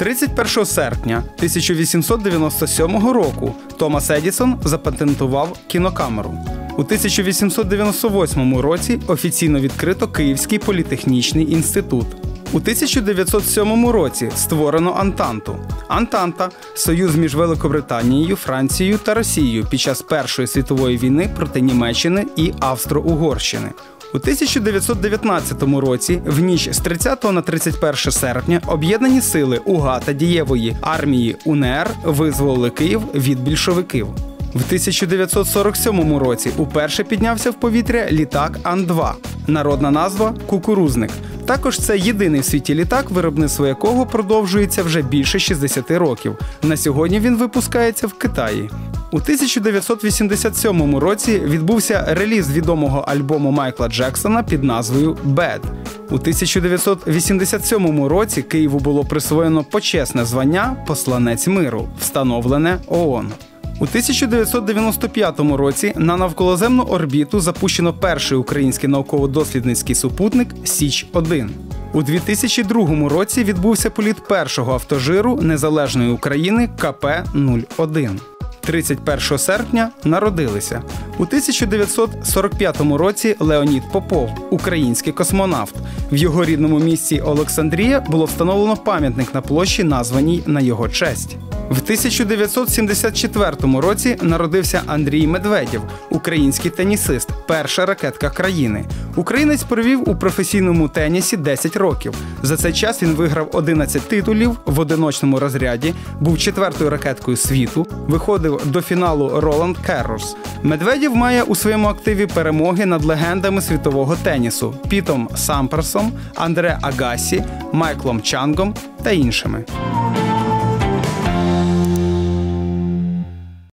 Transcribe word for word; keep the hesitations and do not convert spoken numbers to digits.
тридцять першого серпня тисяча вісімсот дев'яносто сьомого року Томас Едісон запатентував кінокамеру. У тисяча вісімсот дев'яносто восьмому році офіційно відкрито Київський політехнічний інститут. У тисяча дев'ятсот сьомому році створено Антанту. Антанта – союз між Великобританією, Францією та Росією під час Першої світової війни проти Німеччини і Австро-Угорщини. У тисяча дев'ятсот дев'ятнадцятому році, в ніч з тридцятого на тридцять перше серпня, об'єднані сили УГА та Дієвої армії УНР визволили Київ від більшовиків. В тисяча дев'ятсот сорок сьомому році уперше піднявся в повітря літак Ан два. Народна назва – «Кукурузник». Також це єдиний в світі літак, виробництво якого продовжується вже більше шістдесят років. На сьогодні він випускається в Китаї. У тисяча дев'ятсот вісімдесят сьомому році відбувся реліз відомого альбому Майкла Джексона під назвою «Bad». У тисяча дев'ятсот вісімдесят сьомому році Києву було присвоєно почесне звання «Посланець миру», встановлене ООН. У тисяча дев'ятсот дев'яносто п'ятому році на навколоземну орбіту запущено перший український науково-дослідницький супутник Січ один. У дві тисячі другому році відбувся політ першого автожиру незалежної України Ка Пе нуль один. тридцять першого серпня народилися. У тисяча дев'ятсот сорок п'ятому році Леонід Попов, український космонавт. В його рідному місті Олександрія було встановлено пам'ятник на площі, названій на його честь. В тисяча дев'ятсот сімдесят четвертому році народився Андрій Медведєв, український тенісист, перша ракетка країни. Українець провів у професійному тенісі десять років. За цей час він виграв одинадцять титулів в одиночному розряді, був четвертою ракеткою світу, виходив до фіналу Роланд Гаррос. Медведєв має у своєму активі перемоги над легендами світового тенісу – Пітом Сампрасом, Андре Агасі, Майклом Чангом та іншими.